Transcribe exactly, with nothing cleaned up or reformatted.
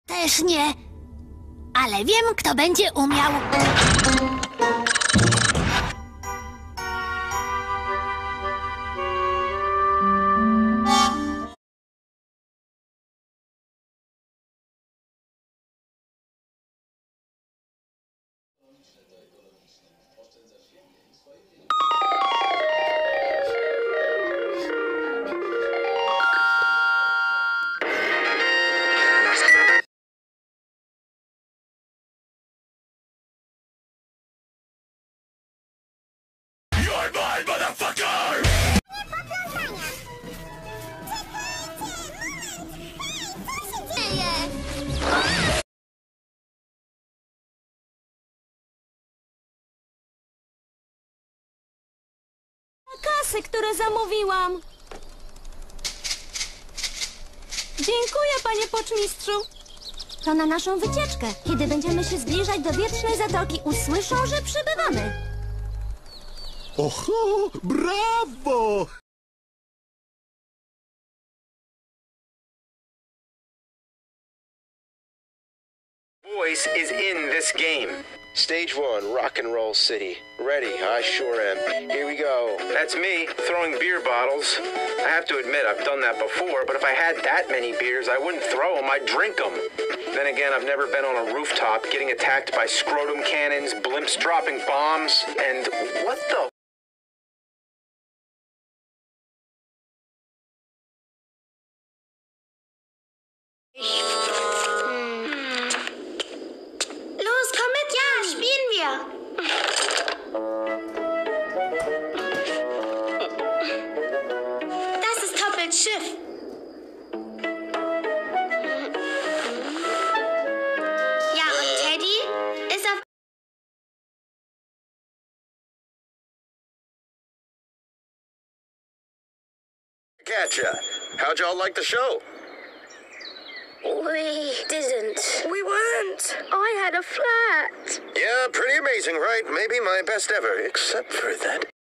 Też nie. Ale wiem, kto będzie umiał. Kasy, które zamówiłam. Dziękuję, panie poczmistrzu. To na naszą wycieczkę. Kiedy będziemy się zbliżać do Wietrznej Zatoki, usłyszą, że przybywamy. Oho, brawo! Voice is in this game. Stage one, Rock and Roll City. Ready? I sure am. Here we go. That's me, throwing beer bottles. I have to admit, I've done that before, but if I had that many beers, I wouldn't throw them, I'd drink them. Then again, I've never been on a rooftop getting attacked by scrotum cannons, blimps dropping bombs, and what the... Los, komm mit, ja, spielen wir. Das ist Toppels Schiff. Ja, und Teddy ist auf... Gotcha. How'd y'all like the show? We didn't. We weren't. I had a flat. Yeah, pretty amazing, right? Maybe my best ever, except for that